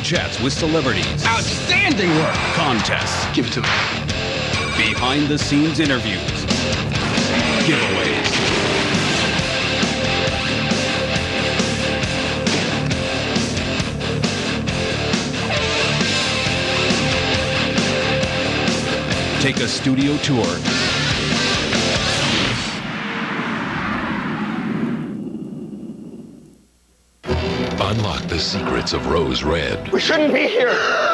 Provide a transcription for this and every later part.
chats with celebrities. Outstanding work! Contests. Give it to me. Behind-the-scenes interviews. Giveaways. Take a studio tour. Unlock the secrets of Rose Red. We shouldn't be here.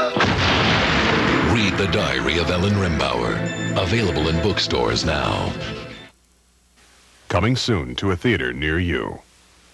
Read The Diary of Ellen Rimbauer. Available in bookstores now. Coming soon to a theater near you.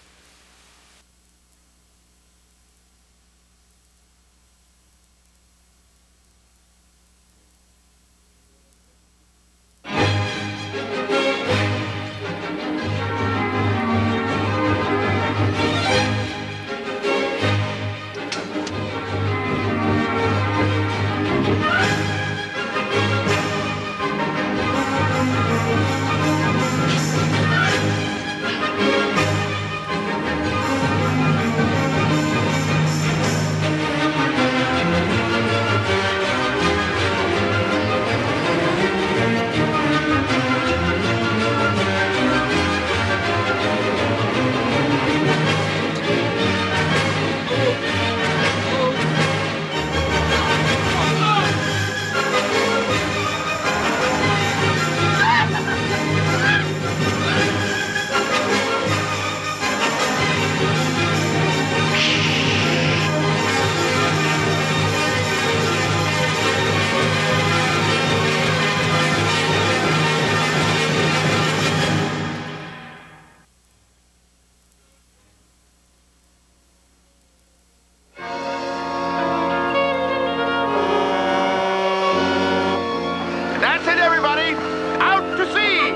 That's it, everybody. Out to sea.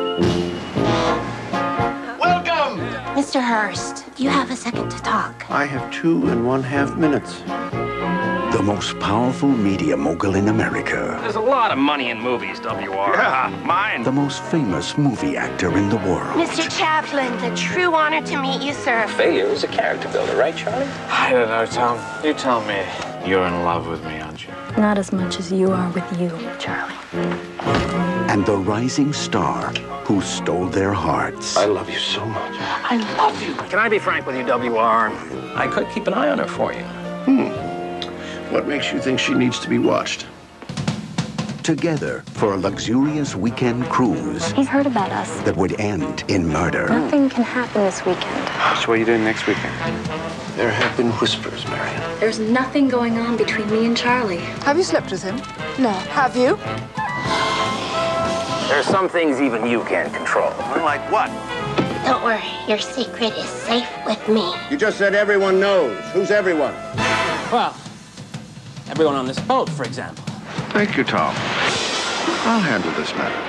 Welcome. Mr. Hurst, you have a second to talk. I have 2.5 minutes. The most powerful media mogul in America. There's a lot of money in movies, WR. Yeah, mine. The most famous movie actor in the world. Mr. Chaplin, a true honor to meet you, sir. Failure is a character builder, right, Charlie? I don't know, Tom. You tell me. You're in love with me, aren't you? Not as much as you are with you, Charlie. And the rising star who stole their hearts. I love you so much. I love you. Can I be frank with you, WR? I could keep an eye on her for you. What makes you think she needs to be watched? Together for a luxurious weekend cruise He's heard about us. that would end in murder. Nothing can happen this weekend. So what are you doing next weekend? There have been whispers, Marion. There's nothing going on between me and Charlie. Have you slept with him? No. Have you? There are some things even you can't control. Like what? Don't worry, your secret is safe with me. You just said everyone knows. Who's everyone? Well, everyone on this boat, for example. Thank you, Tom. I'll handle this matter.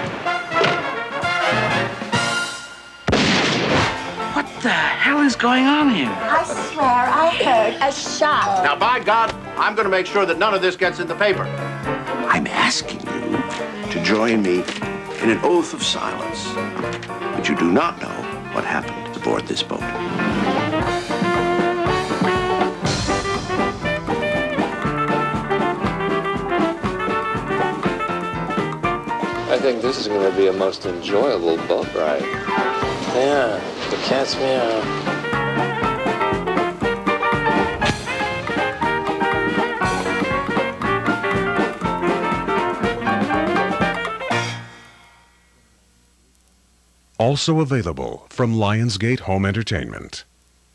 What the hell is going on here? I swear I heard a shot. Now, by God, I'm going to make sure that none of this gets in the paper. I'm asking you to join me in an oath of silence. But you do not know what happened aboard this boat. I think this is going to be a most enjoyable boat ride. Yeah, the cat's meow. Also available from Lionsgate Home Entertainment.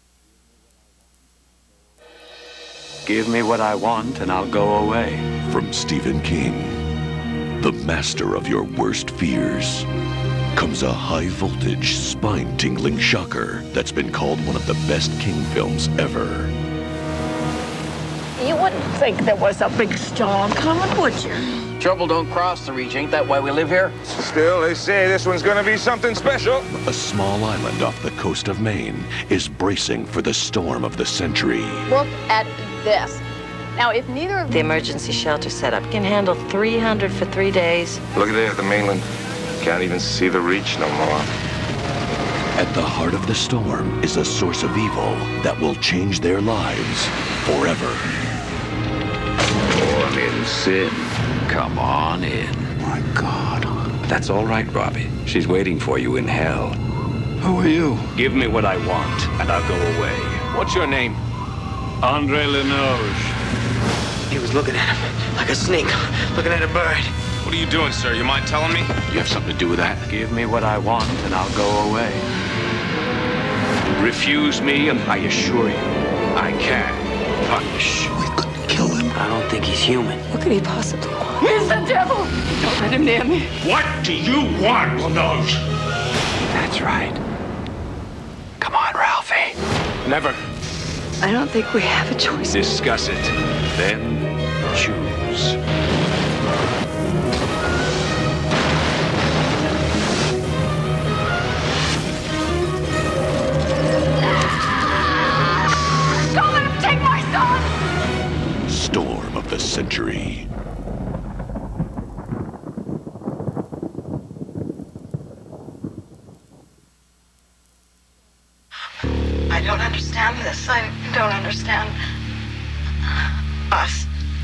Give me what I want and I'll go away. From Stephen King, the master of your worst fears, comes a high-voltage, spine-tingling shocker that's been called one of the best King films ever. You wouldn't think there was a big storm coming, would you? Trouble don't cross the reach. Ain't that why we live here? Still, they say this one's going to be something special. A small island off the coast of Maine is bracing for the storm of the century. Look at this. Now, if neither of The emergency shelter setup can handle 300 for 3 days. Look at it at the mainland. Can't even see the reach no more. At the heart of the storm is a source of evil that will change their lives forever. Born in sin. Come on in. My God. That's all right, Robbie. She's waiting for you in hell. Who are you? Give me what I want, and I'll go away. What's your name? Andre Lenoge. He was looking at him like a snake, looking at a bird. What are you doing, sir? You mind telling me? You have something to do with that? Give me what I want, and I'll go away. Refuse me, and I assure you, I can punish. We couldn't kill him. I don't think he's human. What could he possibly want? He's the devil. Don't let him near me. What do you want, Lenoge? That's right. Come on, Ralphie. Never. I don't think we have a choice. Discuss it, then choose. Don't let him take my son. Storm of the century. I don't understand this. I don't understand us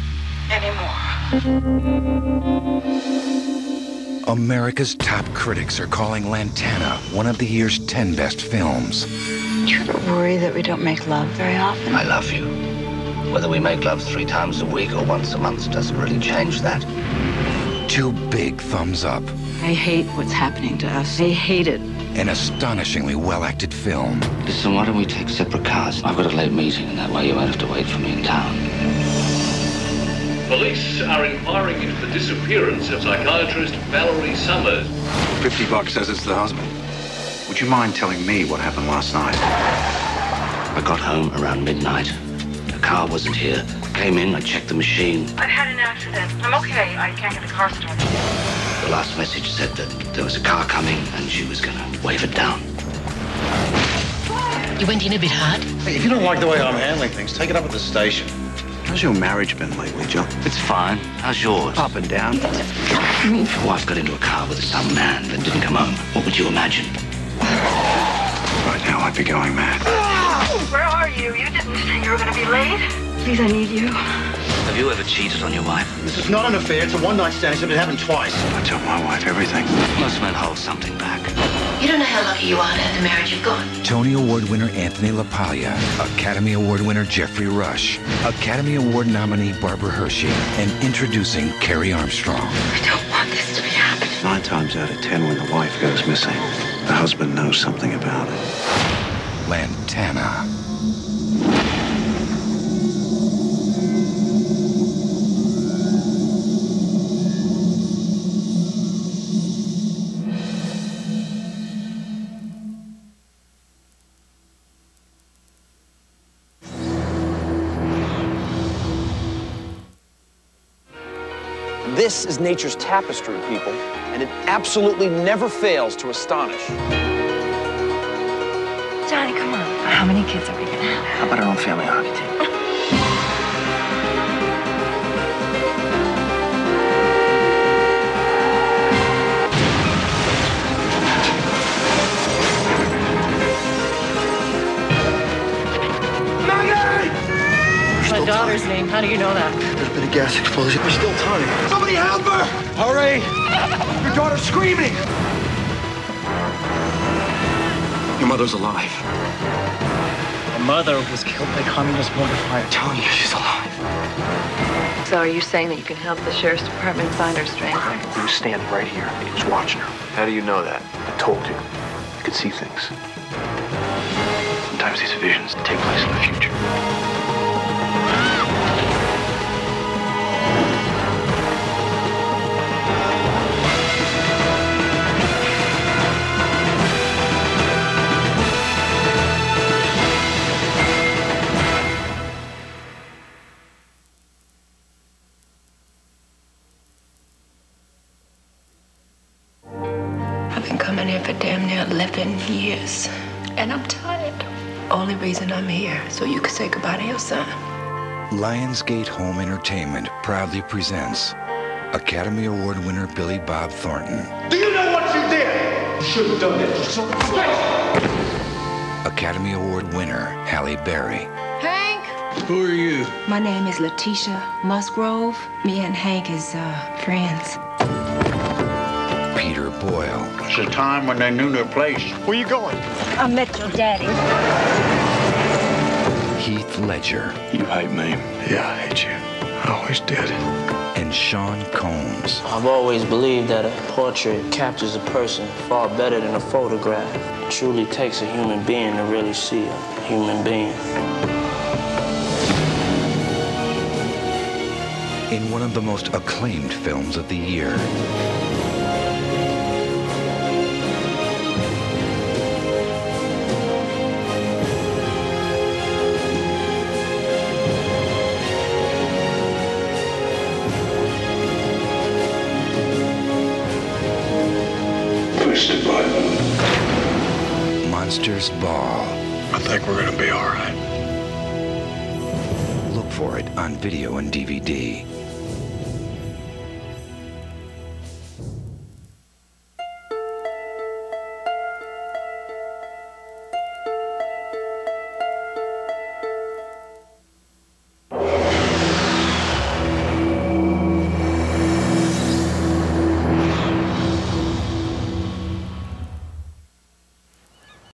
anymore. America's top critics are calling Lantana one of the year's 10 best films. You ever worry that we don't make love very often? I love you. Whether we make love 3 times a week or once a month doesn't really change that. 2 big thumbs up. I hate what's happening to us. I hate it. An astonishingly well-acted film. Listen, why don't we take separate cars? I've got a late meeting, and that way you won't have to wait for me in town. Police are inquiring into the disappearance of psychiatrist Valerie Summers. $50 says it's the husband. Would you mind telling me what happened last night? I got home around midnight. The car wasn't here. Came in, I checked the machine. I've had an accident. I'm okay. I can't get the car started. The last message said that there was a car coming and she was gonna wave it down. You went in a bit hard. Hey, if you don't like the way I'm handling things, take it up at the station. How's your marriage been lately, John? It's fine. How's yours? Up and down. If your wife got into a car with some man that didn't come home, what would you imagine? Right now, I'd be going mad. Where are you? You didn't say you were going to be late. Please, I need you. Have you ever cheated on your wife? This is not an affair. It's a one-night stand, except it happened twice. I tell my wife everything. Most men hold something back. You don't know how lucky you are to have the marriage you've got. Tony Award winner Anthony LaPaglia, Academy Award winner Jeffrey Rush, Academy Award nominee Barbara Hershey, and introducing Carrie Armstrong. I don't want this to be happening. 9 times out of 10, when the wife goes missing, the husband knows something about it. Lantana. This is nature's tapestry, people, and it absolutely never fails to astonish. Johnny, come on. How many kids are we gonna have? How about our own family hockey team? My daughter's name. How do you know that? There's been a gas explosion. There's still time. Somebody help her! Hurry! Your daughter's screaming! Your mother's alive. My mother was killed by communist mortar fire. I'm telling you, she's alive. So are you saying that you can help the sheriff's department find her stranger? He was standing right here. He was watching her. How do you know that? I told you. You could see things. Sometimes these visions take place in the future. I've been coming here for damn near 11 years. And I'm tired. Only reason I'm here, so you can say goodbye to your son. Lionsgate Home Entertainment proudly presents Academy Award winner Billy Bob Thornton. Do you know what you did? should have done it. So Academy Award winner Halle Berry. Hank! who are you? My name is Letitia Musgrove. Me and Hank is, friends. Peter Boyle. It's a time when they knew their place. Where you going? I met your daddy. Heath Ledger. You hate me. Yeah, I hate you. I always did. And Sean Combs. I've always believed that a portrait captures a person far better than a photograph. It truly takes a human being to really see a human being. In one of the most acclaimed films of the year. Monsters Ball. I think we're gonna be all right. Look for it on video and DVD.